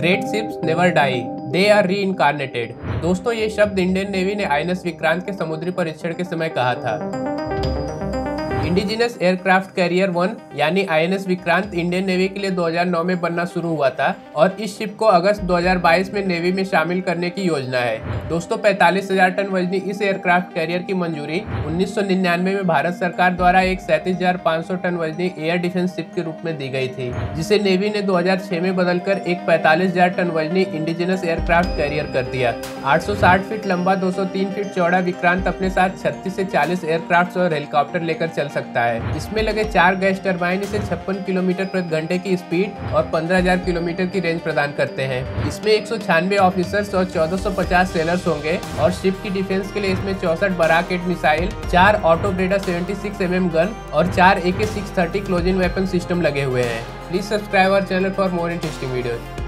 Great ships never die, they are reincarnated. दोस्तों, ये शब्द इंडियन नेवी ने INS विक्रांत के समुद्री परीक्षण के समय कहा था। इंडिजिनस एयरक्राफ्ट कैरियर 1 यानी INS विक्रांत इंडियन नेवी के लिए 2009 में बनना शुरू हुआ था और इस शिप को अगस्त 2022 में नेवी में शामिल करने की योजना है। दोस्तों, 45,000 टन वजनी इस एयरक्राफ्ट कैरियर की मंजूरी 1999 में भारत सरकार द्वारा एक 37,500 टन वजनी एयर डिफेंस शिप के रूप में दी गई थी, जिसे नेवी ने 2006 में बदलकर एक 45,000 टन वजनी इंडिजिनस एयरक्राफ्ट कैरियर कर दिया। 860 फीट लंबा, 203 फीट चौड़ा विक्रांत अपने साथ 36 से 40 एयरक्राफ्ट और हेलीकॉप्टर लेकर चल सकता है। इसमें लगे 4 गैस टरबाइन इसे 56 किलोमीटर प्रति घंटे की स्पीड और 15,000 किलोमीटर की रेंज प्रदान करते हैं। इसमें 196 ऑफिसर्स और 1450 सेलर्स होंगे और शिप की डिफेंस के लिए इसमें 64 Barak eight missile, 4 Oto Breda 76 mm gun और 4 AK-630 क्लोजिंग वेपन सिस्टम लगे हुए हैं। Please subscribe our channel for more interesting videos.